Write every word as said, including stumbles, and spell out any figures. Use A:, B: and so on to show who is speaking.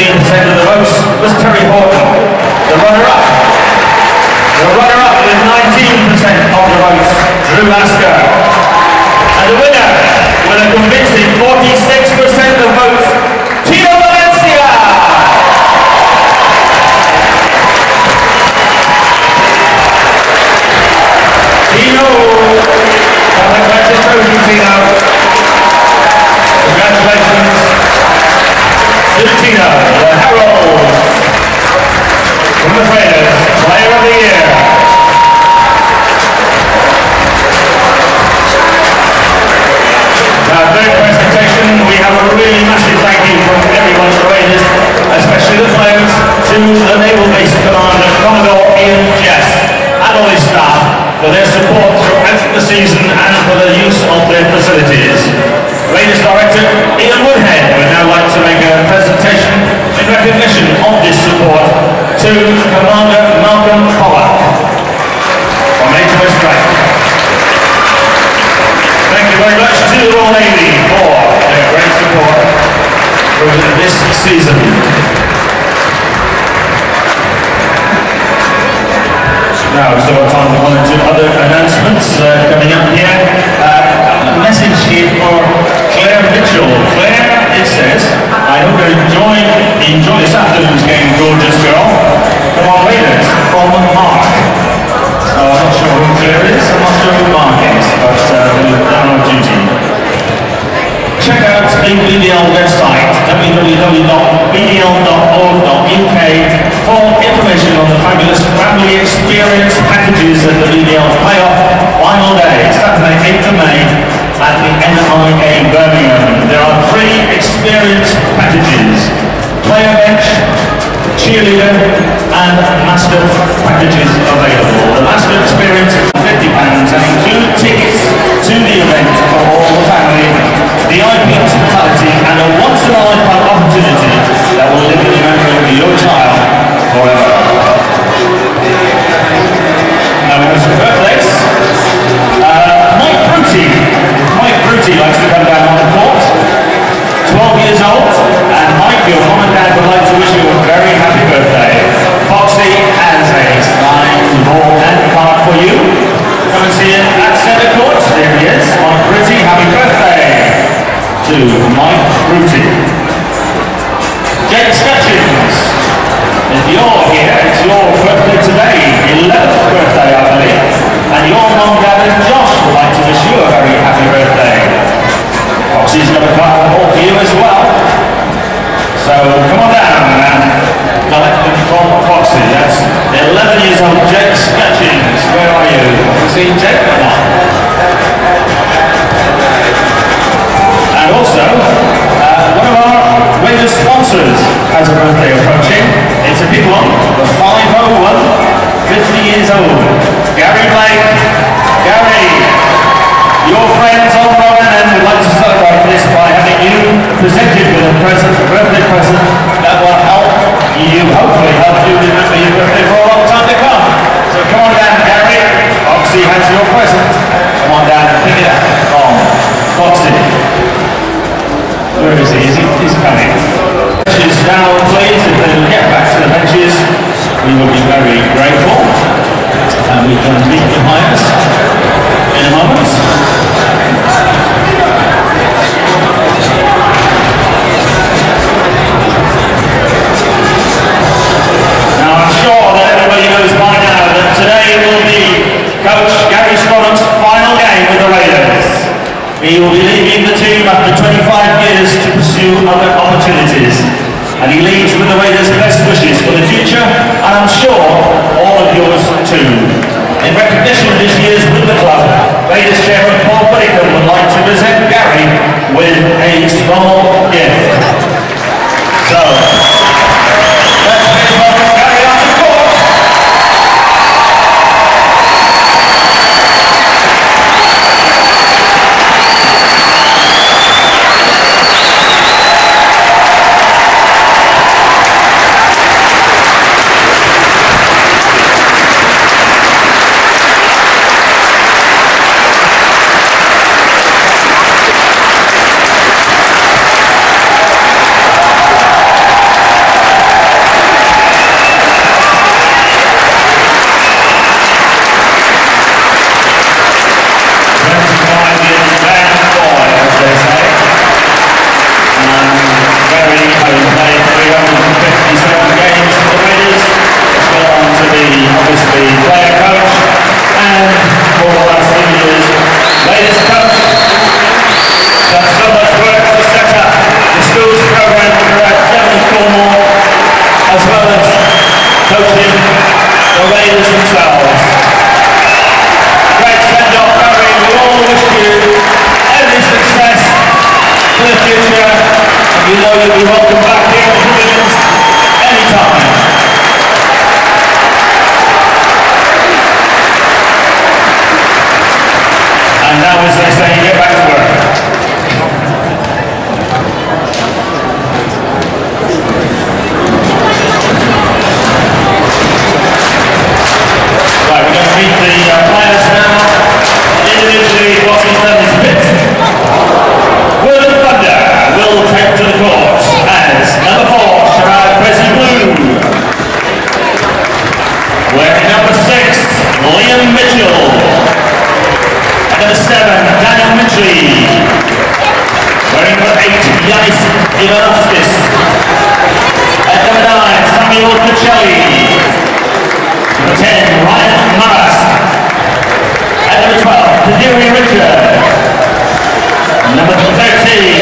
A: fifteen percent of the votes was Terry Horton. The runner-up, the runner-up with nineteen percent of the votes, Drew Lasker. And the winner, with a convincing forty-six percent of votes, Tino Valencia. Tino, congratulations, Tino. Congratulations to Tino, the Herald from the Raiders, Player of the Year. Now, third presentation, we have a really massive thank you from everyone at the Raiders, especially the players, to the Naval Base Commander, Commodore Ian Jess, and all his staff for their support throughout the season and for the use of their facilities. Raiders Director Ian Woodhead would now like to make a presentation in recognition of this support to Commander Malcolm Pollack from H M S Drake. Thank you very much to the Royal Navy for their great support through this season. Now, so time for one or two other announcements uh, coming up here. Uh, a message here for Claire Mitchell. Claire, it says, I hope you enjoy, enjoy this afternoon's game, gorgeous girl. Come on, Raiders, from Mark. So I'm not sure who Claire is, I'm not sure who Mark is, but uh, we're down on duty. Check out the B D L website, w w w dot b d l dot org dot u k, for information on the fabulous family experience packages at the B D L playoff final day, Saturday eighth of May at the N I A Birmingham. There are three experience packages: player bench, cheerleader, and master packages available. The master experience is fifty pounds and include tickets to the event for all the family, V I P hospitality, and a once-in-a-lifetime opportunity that will live in the memory of your child forever. Now we have some birthdays. Uh, Mike Bruty. Mike Bruty likes to come down on the court. twelve years old. And Mike, your mom and dad would like to wish you a very happy birthday. Foxy has a signed ball and card for you. Come and see it at Centre Court. There he is. Mike Bruty, happy birthday to Mike Bruty. Jake Scutchins. If you're here, it's your birthday today, eleventh birthday, I believe. And your mom, dad, and Josh would like to wish you a very happy birthday. Foxy's got a card ball for you as well. So come on down and collect them from Foxy. That's eleven years old, Jake Scutchins. Where are you? Have you seen Jake or not? And also, uh, one of our Raiders sponsors has a birthday approaching. It's a big one, the five oh one, fifty years old. Gary Blake. Gary, your friends on Rowan End would like to celebrate this by having you presented with a present, a birthday present that will help you, hopefully help you remember your birthday for a long time to come. So come on down, Gary. Foxy has your present. Come on down and pick it up from Foxy. Where is he? Is he he's coming? Benches now, please. If they will get back to the benches, we will be very grateful. And we can meet behind us in a moment. Now I'm sure that everybody knows by now that today will be Coach Gary Stronach's final game with the Raiders. He will be leaving the team after twenty-five years to pursue other opportunities. And he leaves with the Raiders' best wishes for the future, and I'm sure all of yours too. In recognition of his years with the club, Raiders Chairman Paul Whittaker would like to present Gary with a small gift. So, let's please welcome Gary on the court. Mary Richard. Number thirteen.